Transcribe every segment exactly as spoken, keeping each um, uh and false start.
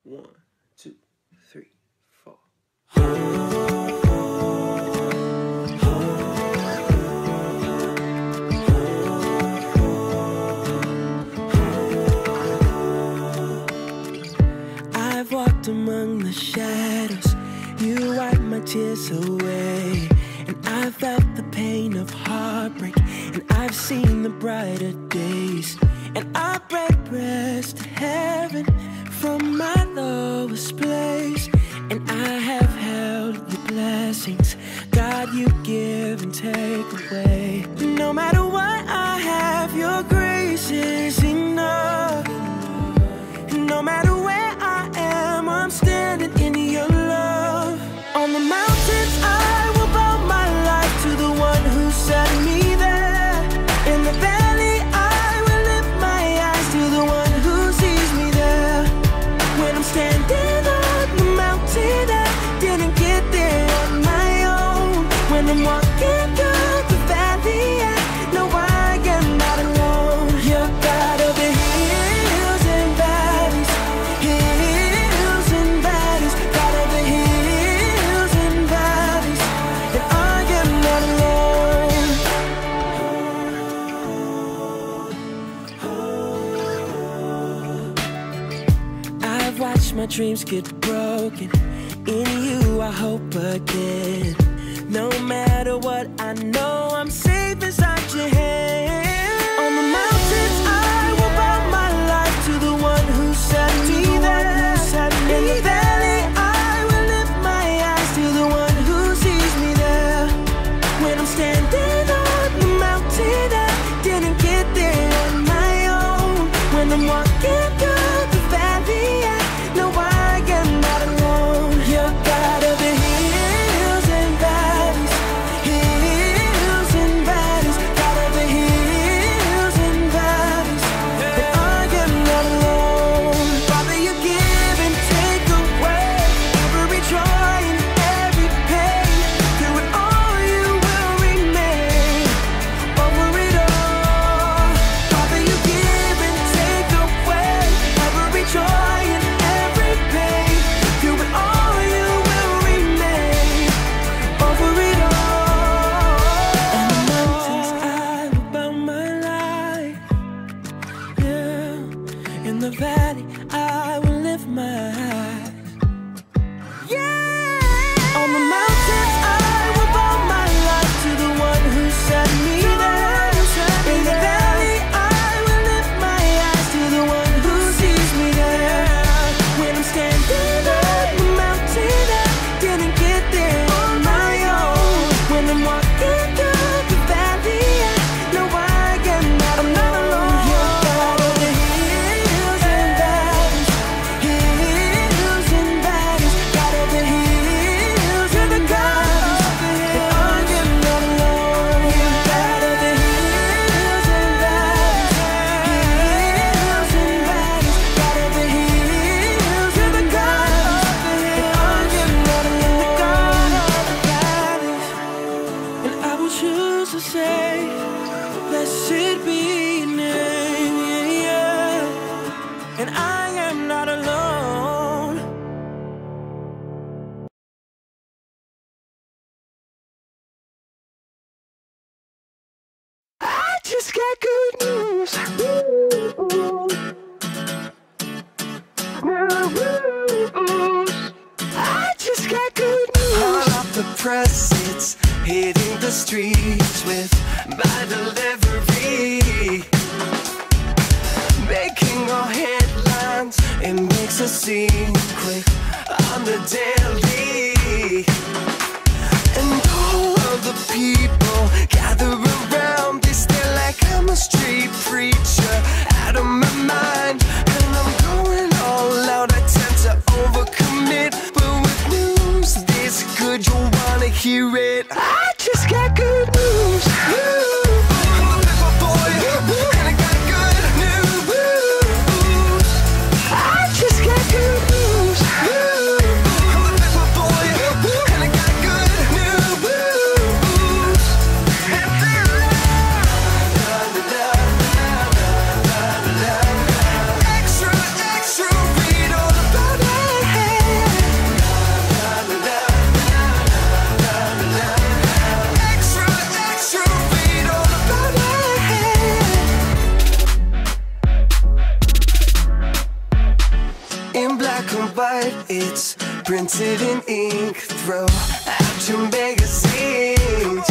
One, two, three, four. I've walked among the shadows, you wiped my tears away. And I felt the pain of heartbreak, and I've seen the brighter days. And I pray prayers to heaven from my lowest place. And I have held your blessings, God, you give and take away. No matter what I have, your grace is enough. No matter where I am, I'm standing in your love. On the mountains I will bow my life to the one who set me there. In the valley I will lift my eyes to the one who sees me there. When I'm standing on the mountain, I didn't get there on my own. When I'm walking through the valley, I know I am not alone. You're God of the hills and valleys, hills and valleys, God of the hills and valleys, and I am not alone. I've watched my dreams get broken. In you I hope again. No matter what, I know I'm safe inside your hand. On the mountains I will bow my life to the one who set me there. In the valley I will lift my eyes to the one who sees me there. When I'm standing on the mountain, I didn't get there on my own. When I'm walking through the valley, I know I am not alone. You're God of the hills and valleys, hills and valleys, God of the hills and valleys, and I am not alone. Father, you give and take away every joy and every pain. Through it all you will remain, over it all. Father, you give and take away every joy and every pain. Through it all you will remain, over it all. On the mountains I will bow my life, yeah. In the valley I will lift my eyes, yeah. On the mountains I will bow my life to the one who set me there. In the valley I will lift my eyes to the one who sees me there. When I'm standing on the mountain, I didn't get there on my own. When I'm walking through the valley, I know I am not alone. You're God of the hills and valleys, hills and valleys, God of the hills and the valleys, and I am not alone. You're God of the hills and valleys, hills and valleys, God of the hills and the valleys, and I am not alone. God of the valleys, and I will choose to say, blessed be your name, yeah, yeah. And I am not alone. I just got good news. I just got good news. Hot off the press, it's hitting the streets with my delivery, making all headlines. It makes a scene quick on the daily, and all of the people gather around. They stare like I'm a street preacher, out of my mind, and I'm going all out. I tend to overcommit, but with news this good, you'll wanna hear it. I just got good news. I'm a pepper boy, and I got good news. I just got good news. I'm a pepper boy, and I got good news. Extra, extra, read all about it. it's printed in ink. Throw out your magazines.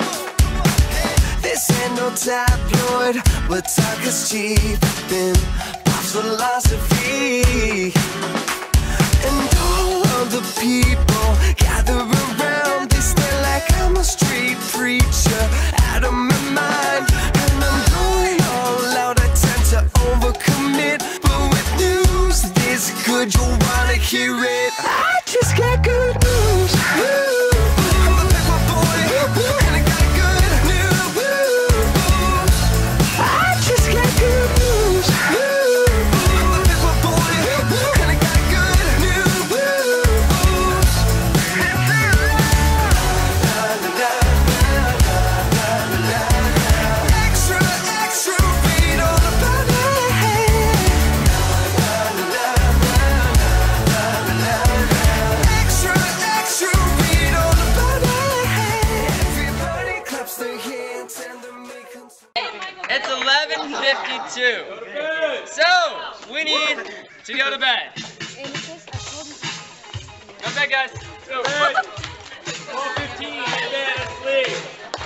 This ain't no tabloid, but talk is cheap in pop philosophy. And all of the people gather around, they stare like I'm a street preacher out of my mind. And I'm going all out, I tend to overcommit, but with news this good, you'll wanna hear it. I just got good news. Woo. I'm a paper boy, and I got good news. I just got good news. I'm a paper boy, and I got good news. Extra, extra, read all about it. Extra, extra, read all about it. Everybody claps their hands and they're making some. It's eleven fifty-two. So, we need to go to bed. Go to bed, guys. Go. twelve fifteen, get bed, let's leave.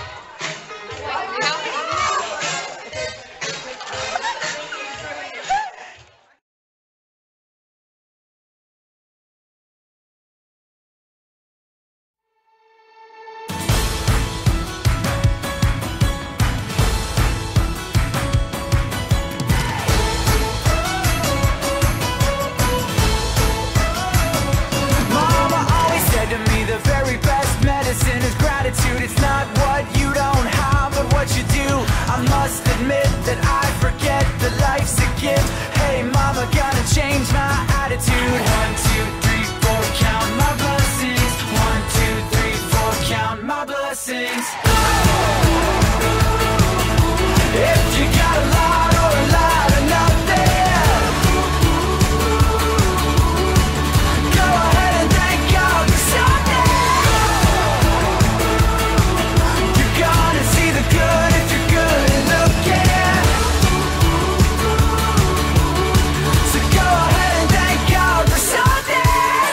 Mama always said to me the very best medicine is gratitude. It's not what you don't have, but what you do. I must admit that I forget that life's a gift. Hey mama, gonna change my attitude. One, two, three, four, count my blessings. One, two, three, four, count my blessings. If you got a lot or a lot of nothing, go ahead and thank God for something. You're gonna see the good if you're good at looking. So go ahead and thank God for something.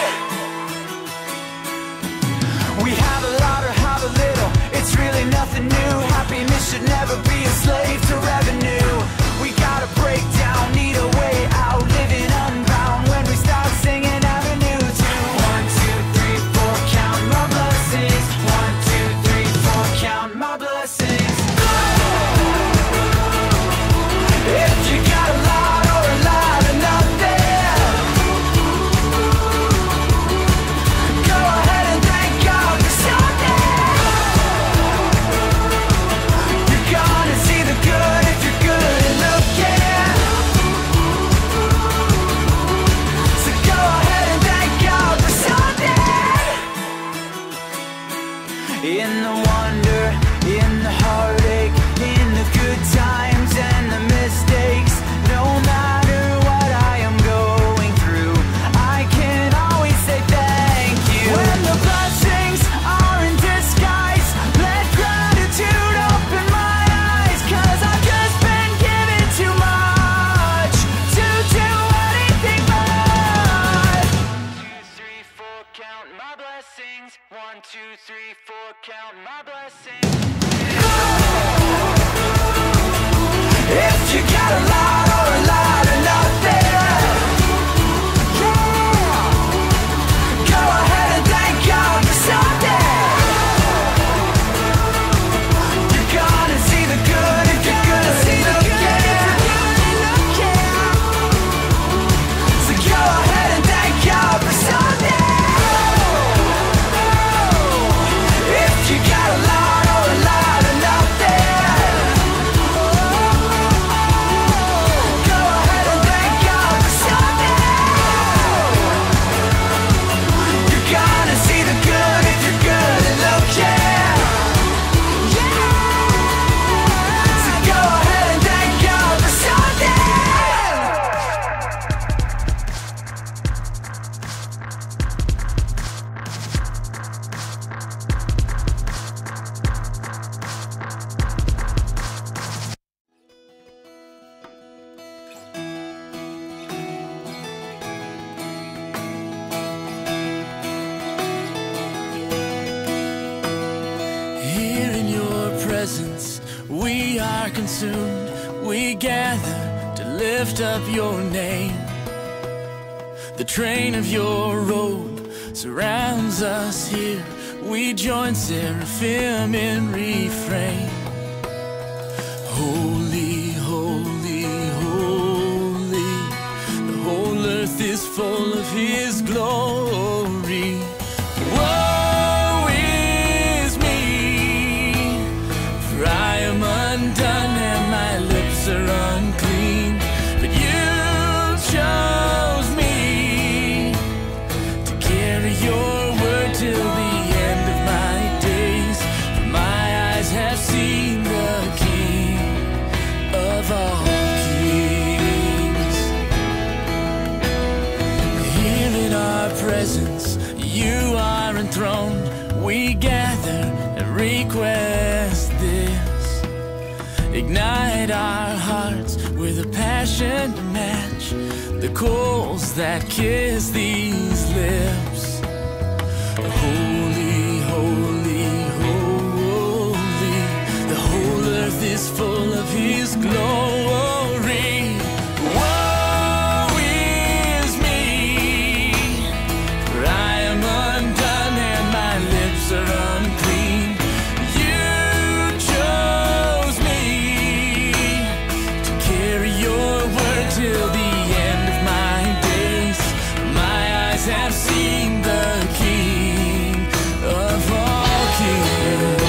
We have a lot or have a little, it's really nothing new. Happiness should never be a slave to revenue. We gotta break down, need a way out, living unbound. When we start singing Avenue two. One, two, three, four, count my blessings. One, two, three, four, count my blessings. If you got a lot or a lot of nothing, go ahead and thank God for something. You're gonna see the good if you're good at looking. So go ahead and thank God for something. In the wonder, in the heartache, in the good times and the mistakes, no matter what I am going through, I can always say thank you. When the blessings are in disguise, let gratitude open my eyes. Cause I've just been given too much to do anything but. Two, three, four, count my blessings. One, two, three, four, count my blessings. If you got a lot or a lot of nothing, yeah, go ahead and thank God for something. You're gonna see the good if you're gonna see the good. So go ahead and thank God for something. If you got a lot or a lot of nothing, are consumed, we gather to lift up your name. The train of your robe surrounds us here. We join seraphim in refrain. Holy, holy, holy, the whole earth is full of His glory. Woe is me, for I am undone and my lips are unclean. But you chose me to carry your word till the end of my days. For my eyes have seen the King of all kings. Here in our presence, you are enthroned. We gather and request this. Ignite our hearts with a passion to match the coals that kiss these lips. Holy, holy, holy, the whole earth is full of His glory. Woe is me, for I am undone and my lips are unclean. You chose me to carry your word till the end of my days. My eyes have seen the King of all kings.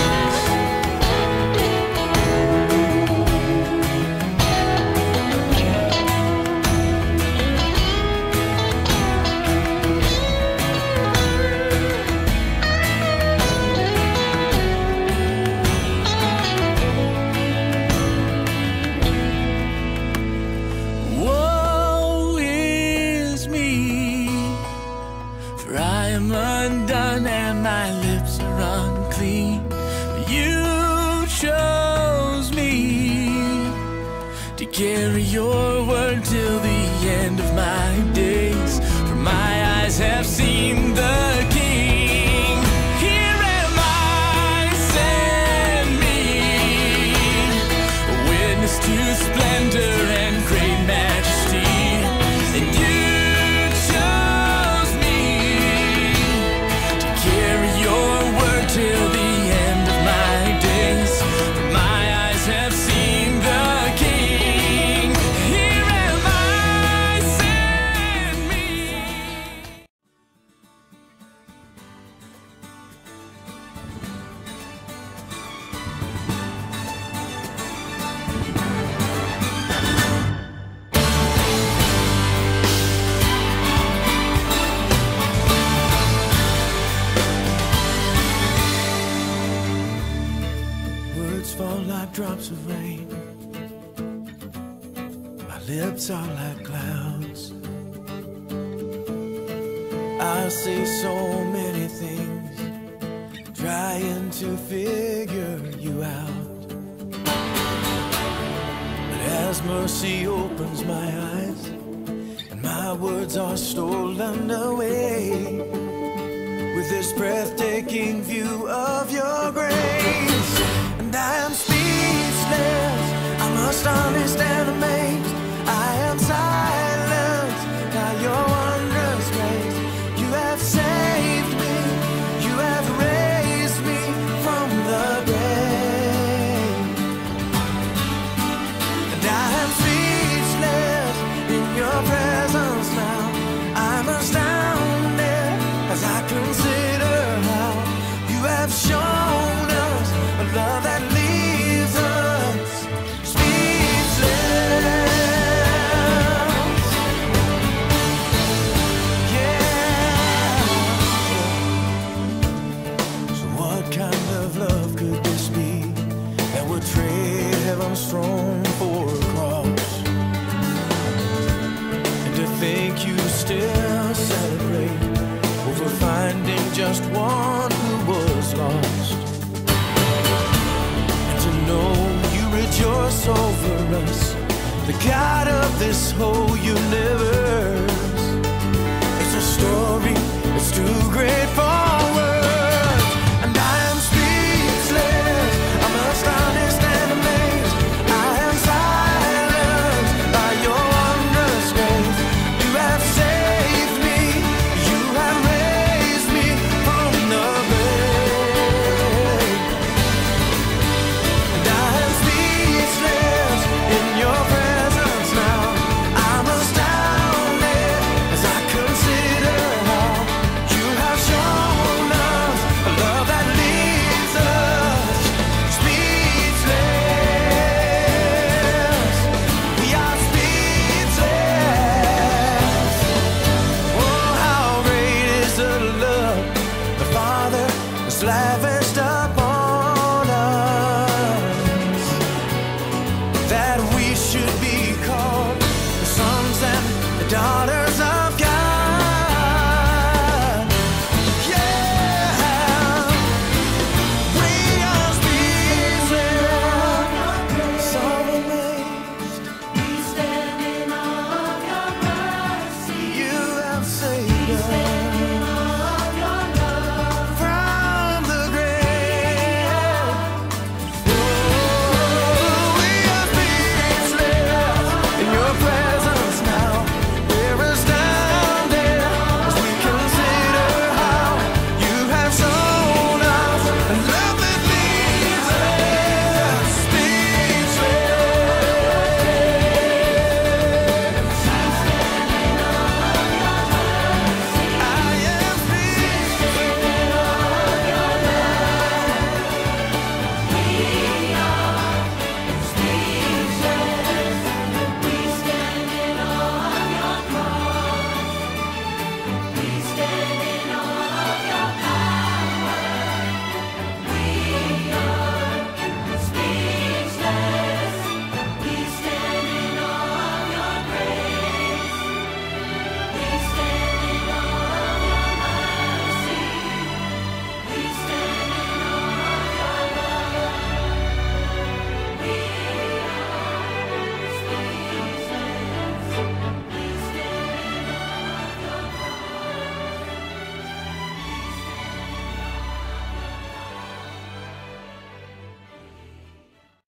Woe is me, for I am undone and my lips are unclean. You chose me to carry your word till the end of my days. For my eyes have seen the King. Here am I, send me, a witness to splendor and great majesty. And you chose me to carry your word till the end of my days. For my eyes have seen the King. Here am I, send me. Words fall like drops of rain. My lips are like clouds. I say so many things, trying to figure you out. But as mercy opens my eyes and my words are stolen away, with this breathtaking view of your grace, and I am speechless, I must understand amazed. I am silent by your wondrous grace. You have saved me, you have raised me from the grave. And I am speechless in your presence now. I'm astounded as I consider how you have shown us a love that leaves us speechless. Yeah. So what kind of love could this be that would trade heaven's throne for a cross? And to think you still celebrate over finding just one who was lost, and to know you rejoice over us, the God of this whole universe. It's a story that's too great for words, and I am speechless. I must understand amazed. most lavished